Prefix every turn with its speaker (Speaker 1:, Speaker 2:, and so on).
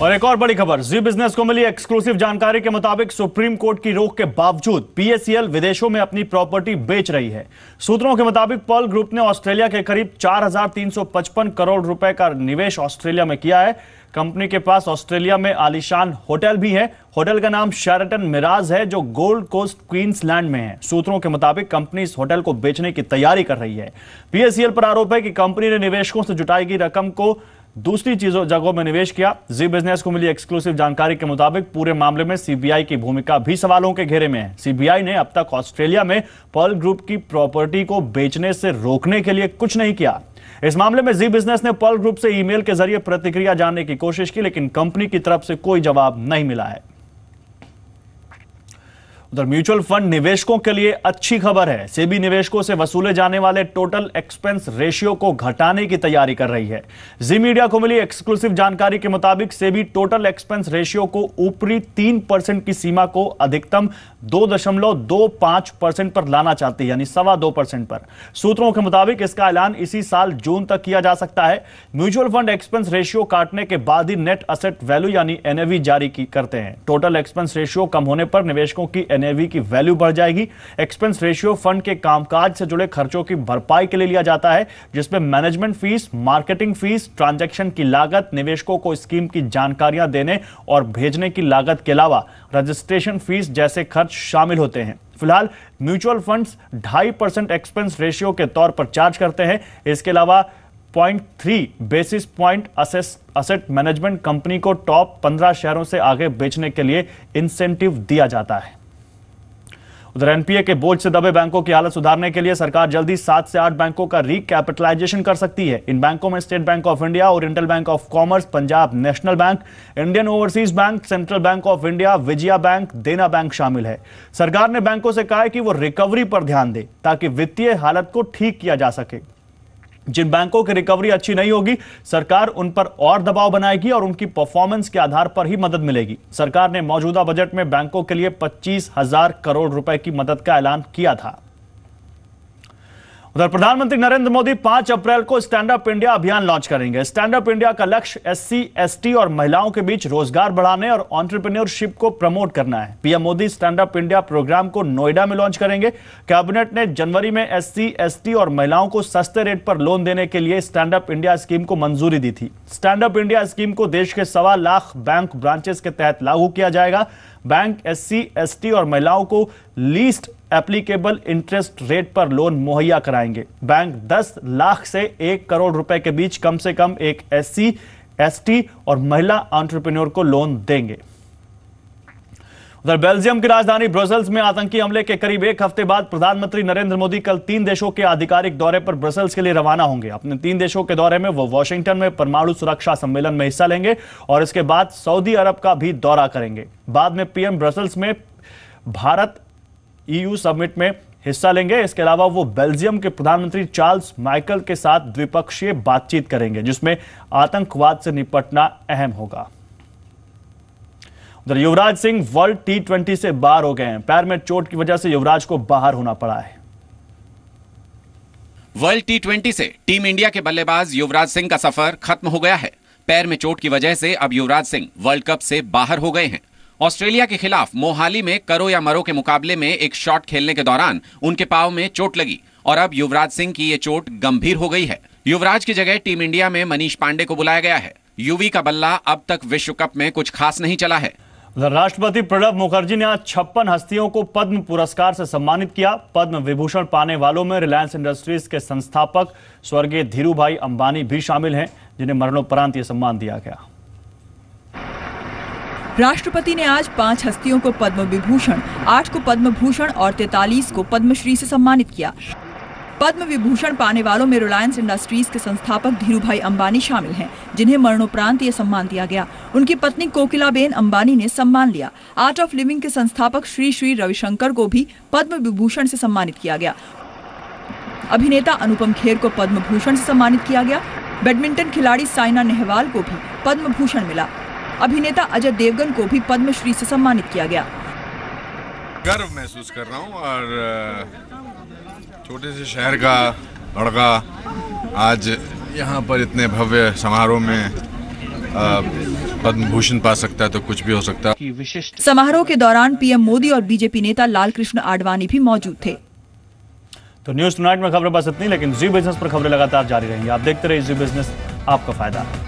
Speaker 1: और एक और बड़ी खबर, जी बिजनेस को मिली एक्सक्लूसिव जानकारी के मुताबिक सुप्रीम कोर्ट की रोक के बावजूद पीएसीएल विदेशों में अपनी प्रॉपर्टी बेच रही है। सूत्रों के मुताबिक पर्ल ग्रुप ने ऑस्ट्रेलिया के करीब 4,355 करोड़ रुपए का निवेश ऑस्ट्रेलिया में किया है। कंपनी के पास ऑस्ट्रेलिया में आलीशान होटल भी है। होटल का नाम शेराटन मिराज है, जो गोल्ड कोस्ट क्वींसलैंड में है। सूत्रों के मुताबिक कंपनी इस होटल को बेचने की तैयारी कर रही है। पीएसीएल पर आरोप है कि कंपनी ने निवेशकों से जुटाई गई रकम को दूसरी जगहों में निवेश किया। जी बिजनेस को मिली एक्सक्लूसिव जानकारी के मुताबिक पूरे मामले में सीबीआई की भूमिका भी सवालों के घेरे में है। सीबीआई ने अब तक ऑस्ट्रेलिया में पर्ल ग्रुप की प्रॉपर्टी को बेचने से रोकने के लिए कुछ नहीं किया। इस मामले में जी बिजनेस ने पर्ल ग्रुप से ईमेल के जरिए प्रतिक्रिया जानने की कोशिश की, लेकिन कंपनी की तरफ से कोई जवाब नहीं मिला है। उधर म्यूचुअल फंड निवेशकों के लिए अच्छी खबर है। सेबी निवेशकों से वसूले जाने वाले टोटल एक्सपेंस रेशियो को घटाने की तैयारी कर रही है। जी मीडिया को मिली एक्सक्लूसिव जानकारी के मुताबिक सेबी टोटल एक्सपेंस रेशियो को ऊपरी 3% की सीमा को अधिकतम 2.25% पर लाना चाहती है, यानी 2.25% पर। सूत्रों के मुताबिक इसका ऐलान इसी साल जून तक किया जा सकता है। म्यूचुअल फंड एक्सपेंस रेशियो काटने के बाद ही नेट असेट वैल्यू यानी एनएवी जारी करते हैं। टोटल एक्सपेंस रेशियो कम होने पर निवेशकों की एनएवी की वैल्यू बढ़ जाएगी। एक्सपेंस रेशियो फंड के कामकाज से जुड़े खर्चों की भरपाई के लिए लिया जाता है, जिसमें management fee, marketing fee, transaction की लागत, निवेशकों को स्कीम की जानकारियां देने और भेजने की लागत के अलावा रजिस्ट्रेशन फीस जैसे खर्च शामिल होते हैं। फिलहाल म्यूचुअल फंड्स 2.5% एक्सपेंस रेशियो के तौर पर चार्ज करते हैं। इसके अलावा 0.3 basis point asset management company को टॉप 15 शेयरों से आगे बेचने के लिए इंसेंटिव दिया जाता है। उधर एनपीए के बोझ से दबे बैंकों की हालत सुधारने के लिए सरकार जल्दी 7 से 8 बैंकों का रिकैपिटलाइजेशन कर सकती है। इन बैंकों में State Bank of India, Oriental Bank of Commerce, Punjab National Bank, Indian Overseas Bank, Central Bank of India, Vijaya Bank, Dena Bank शामिल है। सरकार ने बैंकों से कहा है कि वो रिकवरी पर ध्यान दे ताकि वित्तीय हालत को ठीक किया जा सके। जिन बैंकों की रिकवरी अच्छी नहीं होगी, सरकार उन पर और दबाव बनाएगी और उनकी परफॉर्मेंस के आधार पर ही मदद मिलेगी। सरकार ने मौजूदा बजट में बैंकों के लिए 25,000 करोड़ रुपए की मदद का ऐलान किया था। उधर प्रधानमंत्री नरेंद्र मोदी 5 अप्रैल को स्टैंड अप इंडिया अभियान लॉन्च करेंगे। स्टैंड अप इंडिया का लक्ष्य एससी, एसटी और महिलाओं के बीच रोजगार बढ़ाने और एंटरप्रेन्योरशिप को प्रमोट करना है। PM Modi stand up India programme को नोएडा में लॉन्च करेंगे। कैबिनेट ने जनवरी में एससी, एसटी और महिलाओं को सस्ते रेट पर लोन देने के लिए स्टैंड अप इंडिया स्कीम को मंजूरी दी थी। स्टैंड अप इंडिया स्कीम को देश के 1.25 लाख बैंक ब्रांचेस के तहत लागू किया जाएगा। बैंक एससी, एसटी और महिलाओं को लीस्ट एप्लीकेबल इंटरेस्ट रेट पर लोन मुहैया कराएंगे। बैंक 10 लाख से 1 करोड़ रुपए के बीच कम से कम एक एससी, एसटी और महिला एंटरप्रेन्योर को लोन देंगे। उधर बेल्जियम की राजधानी ब्रसेल्स में आतंकी हमले के करीब 1 हफ्ते बाद प्रधानमंत्री नरेंद्र मोदी कल 3 देशों के आधिकारिक दौरे पर ब्रसेल्स के लिए रवाना होंगे। अपने 3 देशों के दौरे में वो वॉशिंगटन में परमाणु सुरक्षा सम्मेलन में हिस्सा लेंगे और इसके बाद सऊदी अरब का भी दौरा करेंगे। बाद में पीएम ब्रसेल्स में भारत ईयू समिट में हिस्सा लेंगे। इसके अलावा वो बेल्जियम के प्रधानमंत्री चार्ल्स माइकल के साथ द्विपक्षीय बातचीत करेंगे, जिसमें आतंकवाद से निपटना अहम होगा। उधर युवराज सिंह वर्ल्ड T20 से बाहर हो गए हैं। पैर में चोट की वजह से युवराज को बाहर होना पड़ा है।
Speaker 2: वर्ल्ड T20 से टीम इंडिया के बल्लेबाज युवराज सिंह का सफर खत्म हो गया है। पैर में चोट की वजह से अब युवराज सिंह वर्ल्ड कप से बाहर हो गए हैं। ऑस्ट्रेलिया के खिलाफ मोहाली में करो या मरो के मुकाबले में एक शॉट खेलने के दौरान उनके पांव में चोट लगी और अब युवराज सिंह की ये चोट गंभीर हो गई है। युवराज की जगह टीम इंडिया में मनीष पांडे को बुलाया गया है। यूवी का बल्ला अब तक विश्व कप में कुछ खास नहीं चला है।
Speaker 1: राष्ट्रपति प्रणब मुखर्जी ने आज 56 हस्तियों को पद्म पुरस्कार से सम्मानित किया। पद्म विभूषण पाने वालों में रिलायंस इंडस्ट्रीज के संस्थापक स्वर्गीय धीरूभाई अंबानी भी शामिल हैं, जिन्हें मरणोपरांत यह सम्मान दिया गया।
Speaker 3: राष्ट्रपति ने आज 5 हस्तियों को पद्म विभूषण, 8 को पद्म भूषण और 43 को पद्मश्री से सम्मानित किया। पद्म विभूषण पाने वालों में रिलायंस इंडस्ट्रीज के संस्थापक धीरूभाई अंबानी शामिल हैं, जिन्हें मरणोपरांत ये सम्मान दिया गया। उनकी पत्नी कोकिलाबेन अंबानी ने सम्मान लिया। आर्ट ऑफ लिविंग के संस्थापक श्री श्री रविशंकर को भी पद्म विभूषण से सम्मानित किया गया। अभिनेता अनुपम खेर को पद्म भूषण से सम्मानित किया गया। बैडमिंटन खिलाड़ी साइना नेहवाल को भी पद्म भूषण मिला। अभिनेता अजय देवगन को भी पद्मश्री से सम्मानित किया गया।
Speaker 4: गर्व महसूस कर रहा हूँ और छोटे से शहर का लड़का आज यहाँ पर इतने भव्य समारोह में पद्म भूषण पा सकता है तो कुछ भी हो सकता है।
Speaker 5: विशिष्ट
Speaker 3: समारोह के दौरान पीएम मोदी और बीजेपी नेता लालकृष्ण आडवाणी भी मौजूद थे।
Speaker 1: तो न्यूज टुनाइट में खबरें बस इतनी, लेकिन जी बिजनेस पर खबरें लगातार जारी रहेंगी। आप देखते रहिए जी बिजनेस, आपका फायदा।